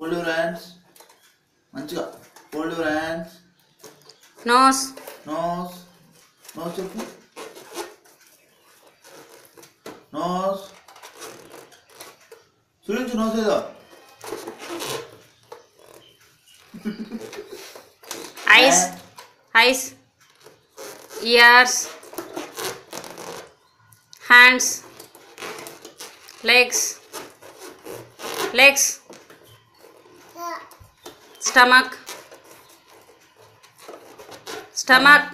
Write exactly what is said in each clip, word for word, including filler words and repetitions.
Hold your hands. మంచిగా. Hold your hands. Nose. Nose. Nose చెప్పు. Nose. చూడించు nose ఏదో. Eyes. Eyes. Ears. Hands. Legs. Legs. Stomach. Stomach.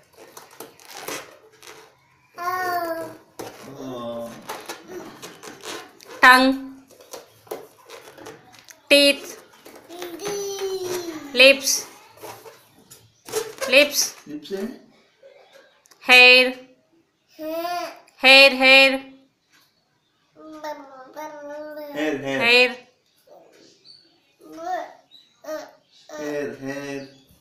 Tongue. Teeth. Lips. Lips. Lips eh? Hair. Hair, hair. Hair, hair. Hair. Hair, hair.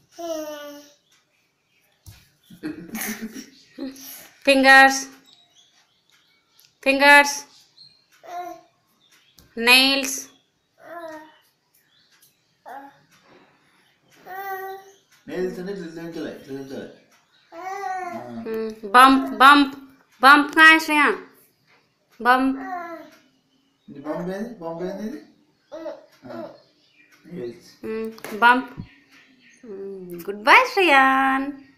Fingers. Fingers. Nails. Nails అంటే చూపించాలి చూపించాలి. Hmm. Bump, bump. Bump कहाँ है Shreya? Bump. ఇది bump ఏది? Bump ఏది ఇది? Nails. Hmm. Bump. Hmm. Goodbye Sreeyan.